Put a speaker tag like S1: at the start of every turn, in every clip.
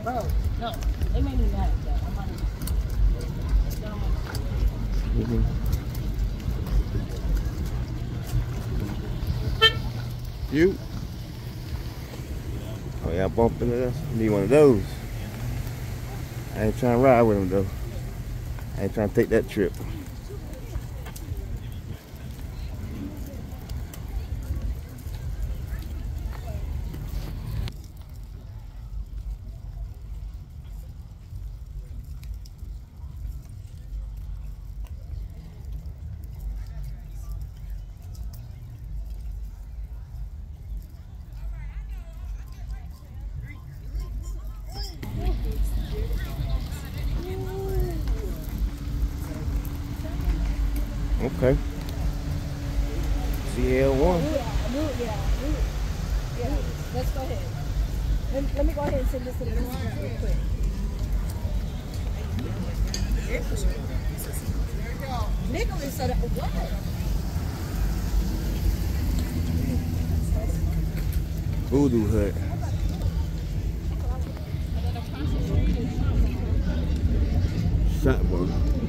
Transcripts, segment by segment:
S1: Bro, no, they made me mad. I'm not
S2: You? Oh yeah, I bumped into this. Need one of those. I ain't trying to ride with them though. I ain't trying to take that trip. Okay. CL1.
S1: Yeah, let's go ahead. Let me go ahead and send this to the Instagram real quick. Nicholas said, what?
S2: Voodoo Hut. Shotburger.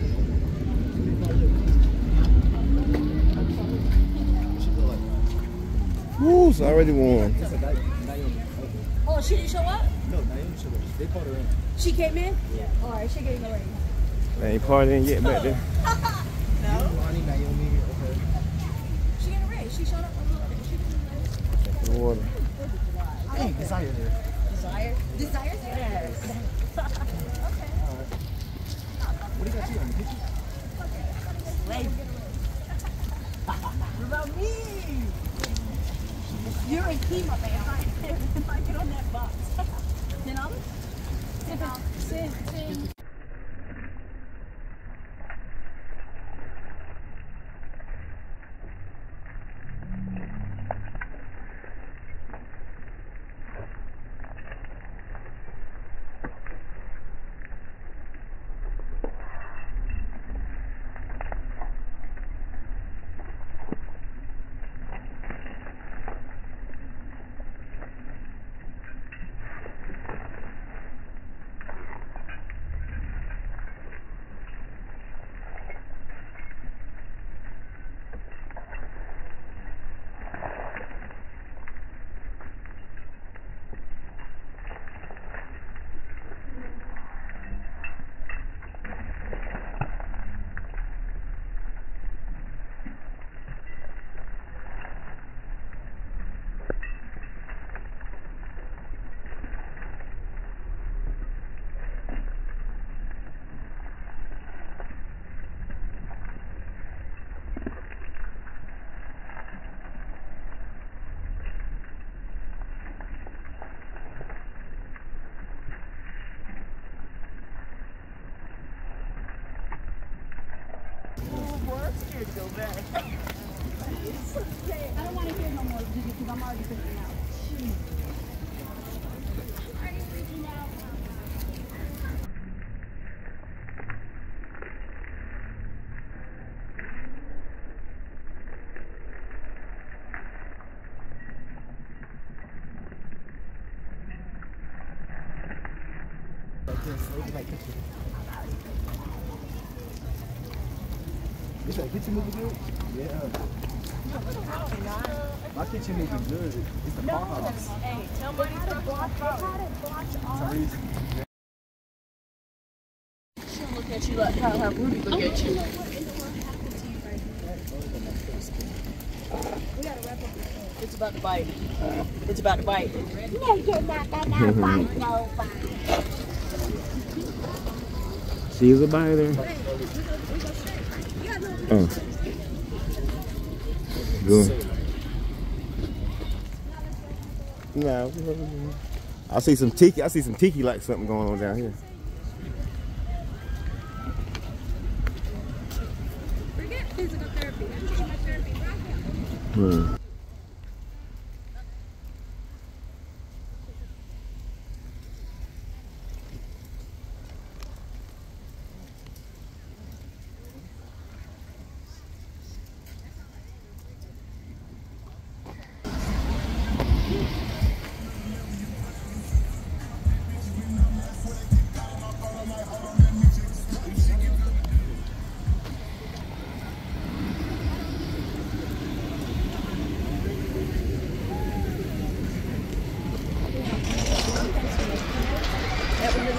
S2: Woo, it's already warm.
S1: Oh, she didn't show up?
S3: No, Naomi showed up. They called her in.
S1: She came in? Yeah. All right, she came already.
S2: They ain't partying yet back there.
S1: No?
S3: Lonnie, Naomi, okay.
S1: She got a raise. She showed up on the
S2: Water.
S3: Hey, Desire there.
S1: Desire? Desire's there? Yes. Okay.
S3: What do you got you on the picture?
S1: Wait. What about me? You're in Kemah, man. If I get on that box. $10? $10. I don't want to hear no more because I'm already freaking out. Already freaking out.
S3: Is that kitchen movie good? Yeah. My kitchen movie good. It's the farmhouse.
S1: Hey, somebody block off. She'll look at you like how Rudy look at you. We gotta wrap up. It's about to bite. It's about to bite. No, you're not gonna bite nobody.
S2: She's a biter. Good. No. I see some tiki. I see some tiki like something going on down here.
S1: Forget physical therapy. I'm taking my therapy right now.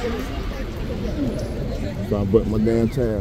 S2: So I button my damn tab.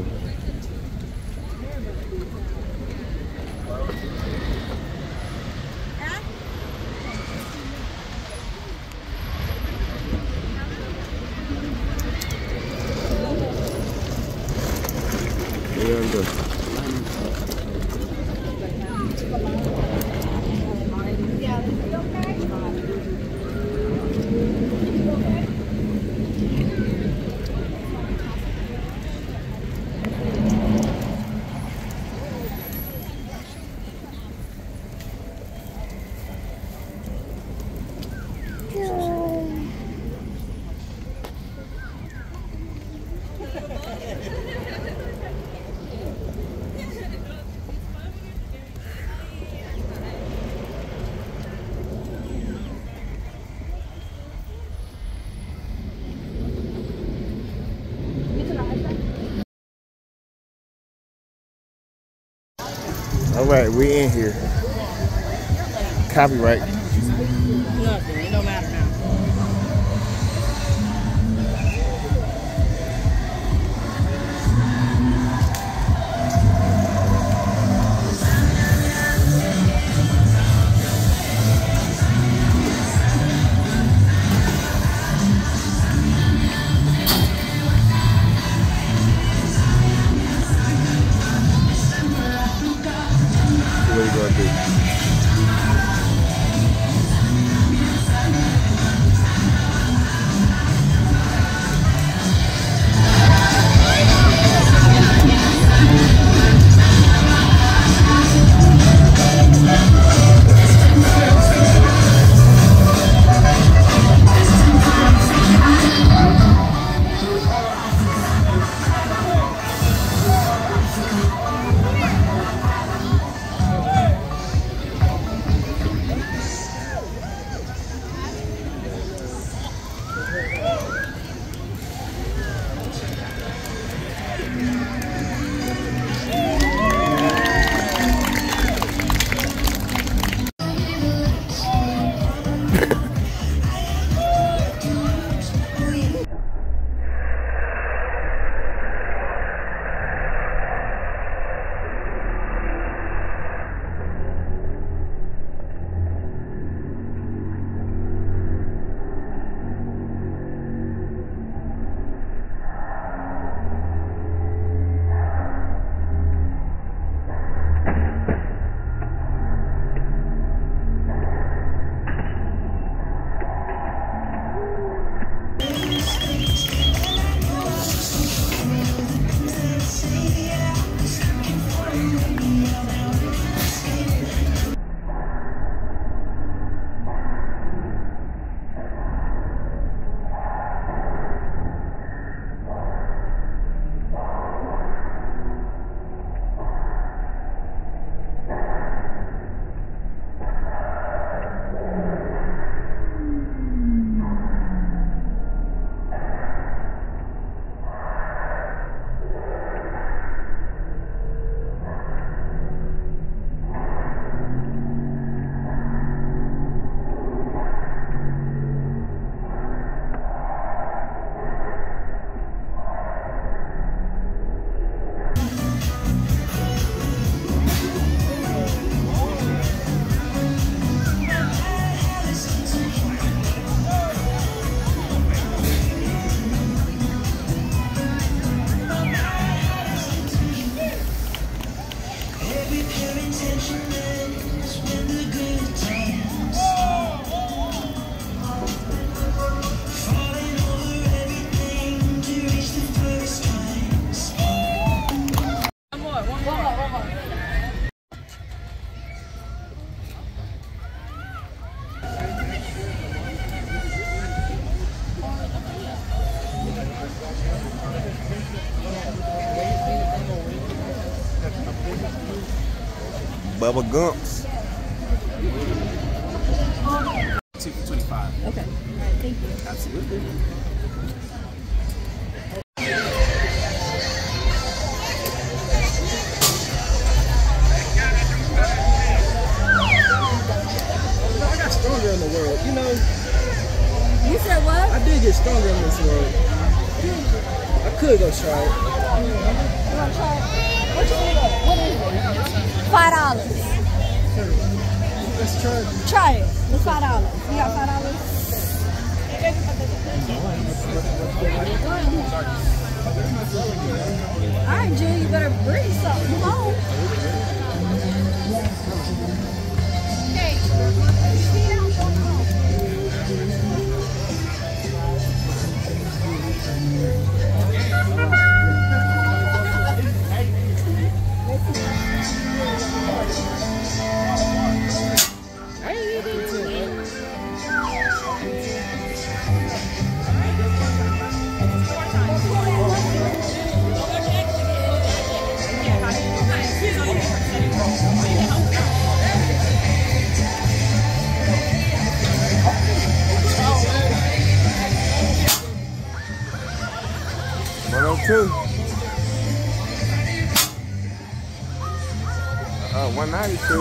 S2: All right, we in here. Copyright.
S1: Nothing. It don't matter now.
S2: What are you gonna do? Bubba Gumps.
S3: 2 for 25.
S1: Okay. Thank you.
S3: Absolutely. I got stronger in the world, you know.
S1: You said what?
S3: I did get stronger in this world. I could go try it.
S1: You want to try it? What you think? What is it? $5.
S3: Let's try it.
S1: Try it. It's $5. You got $5? Alright, Jill, you better bring something home.
S2: Two. 192.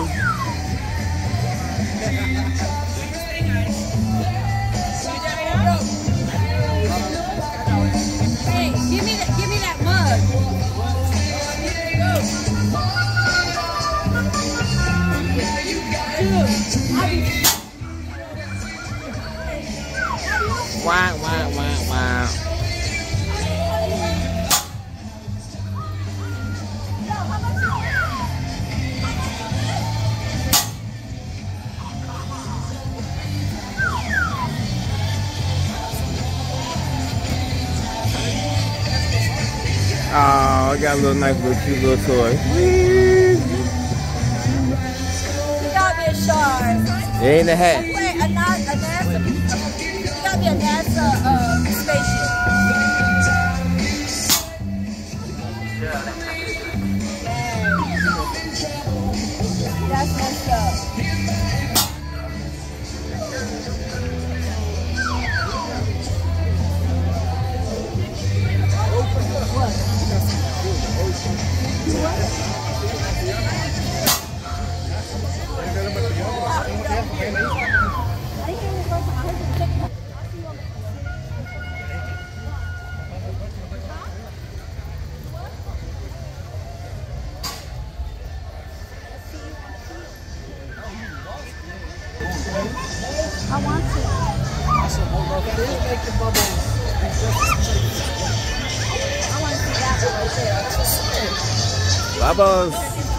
S1: Hey, give me that mug.
S2: Wow, wow, wow, wow. Oh, I got a little nice little cute little toy.
S1: You got me a shark.
S2: It ain't a hat.
S1: Wait, a NASA. You got me a NASA spaceship. That's messed up. I want to. I want to see that one right there.
S2: Bubbles.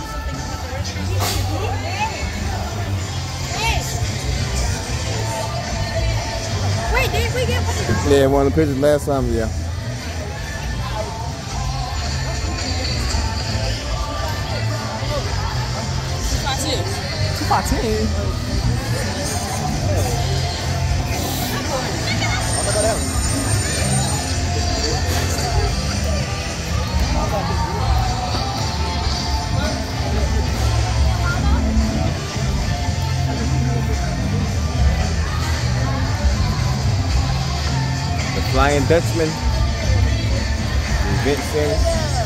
S1: Wait, did we get one?
S2: Yeah, one of the pictures last time, yeah. The Flying Dutchman. Event Center.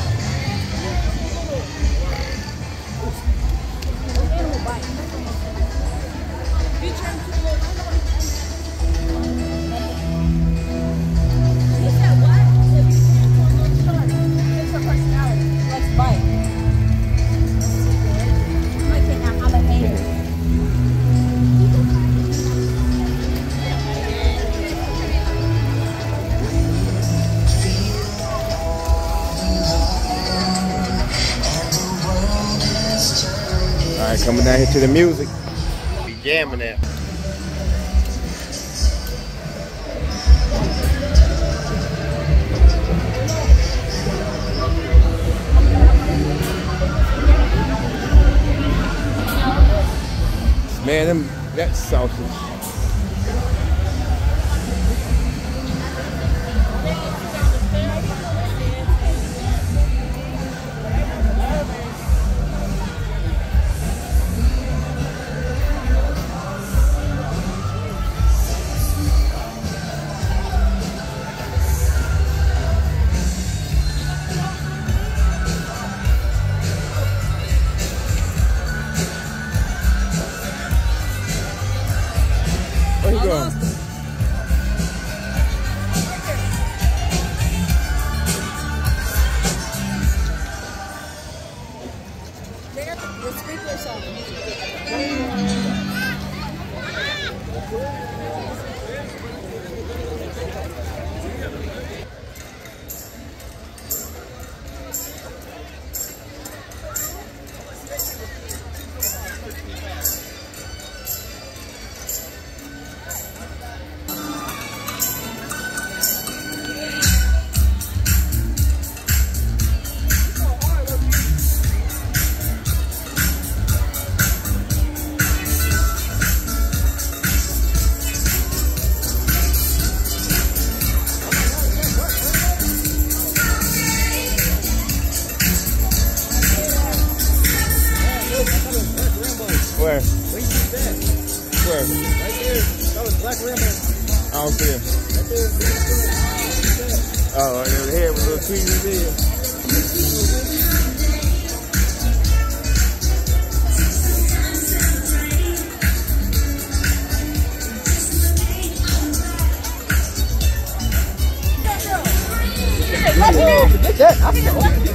S2: Alright, coming down here to the music. Be jamming at. Man, that's sausage. I don't see him. Oh, right there, the head with a little tweezers there.
S3: Forget that. I think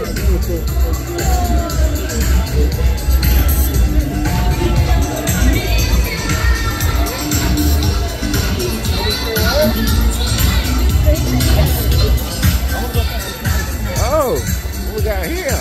S2: Oh, what we got here?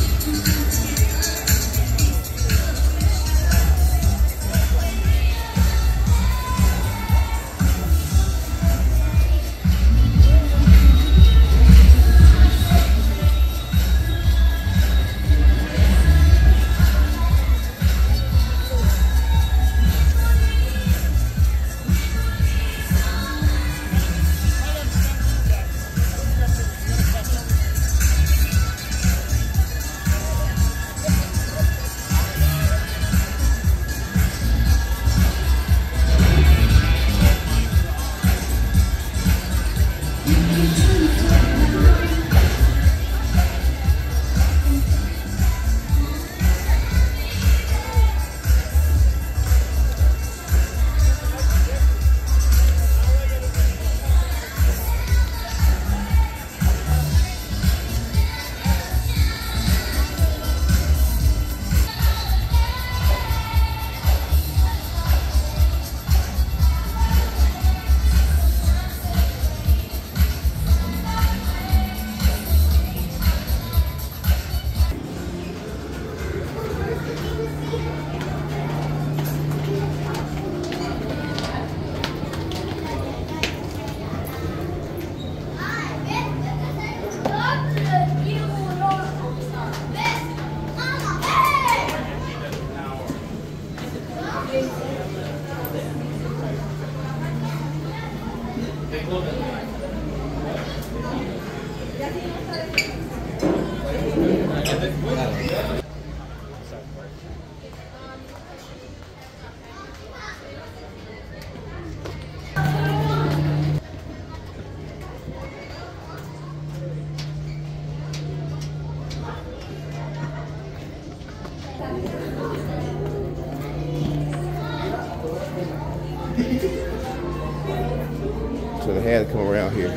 S2: So they had to come around here.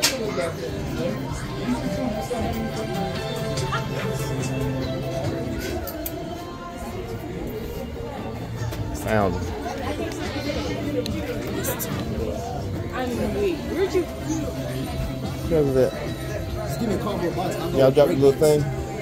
S2: Found them.
S1: Where'd you?
S2: Because of that.
S3: just give me a cardboard box.
S2: Y'all dropped the little thing?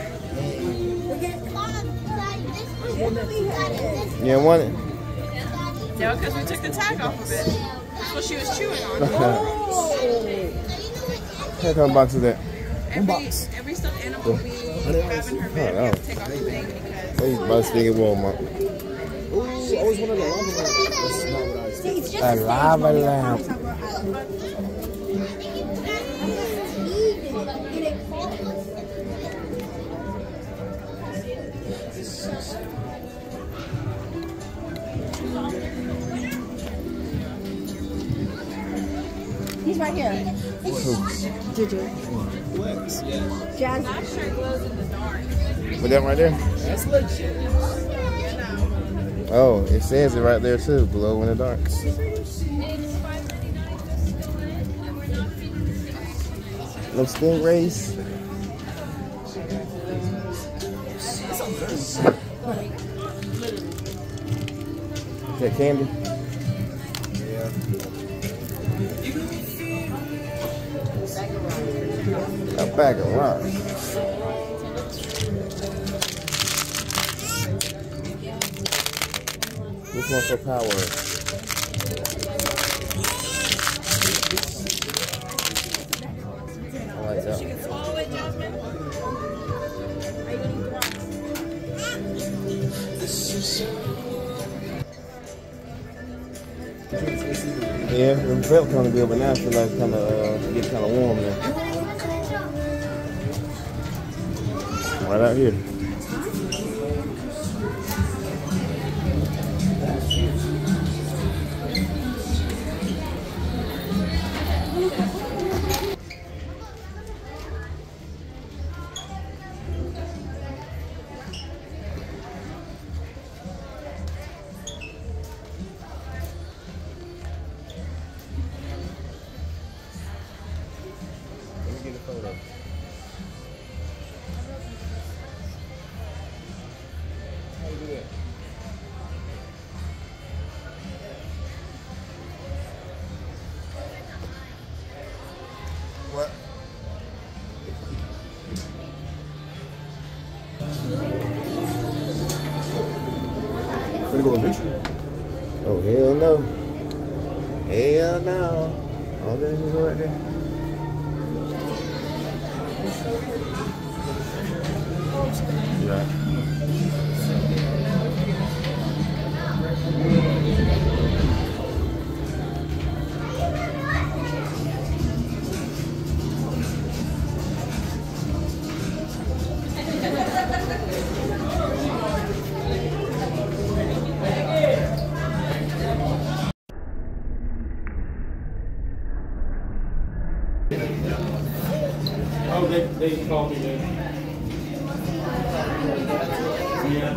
S2: You didn't want it?
S1: No, because we took the tag off of it. That's what she was chewing on.
S2: What kind of box is that?
S1: Every stuffed animal we have in her bed, we have to take off the thing because...
S2: They used to buy this thing at Walmart.
S3: Ooh, I always wanted a lava lamp. That's not what I was thinking.
S2: A lava lamp.
S4: He's right here. Juju.
S3: Wax, yeah.
S4: Jazz.
S1: My shirt glows in the dark.
S2: With that right there?
S3: That's legit.
S2: Oh, it says it right there too, glow in the dark. No stingrays. Is that candy? A bag of rocks. This one's for power. I like that.
S1: You can swallow it, Jasmine. Are you going to eat the rocks?
S2: Yeah, the belt kind of good, but now I feel like it's kind of get kind of warm now. Right out here.
S3: to go eventually.
S2: Oh, hell no. Hell no. Oh, there's just right there. Yeah.
S5: Oh, they called me there. Yeah.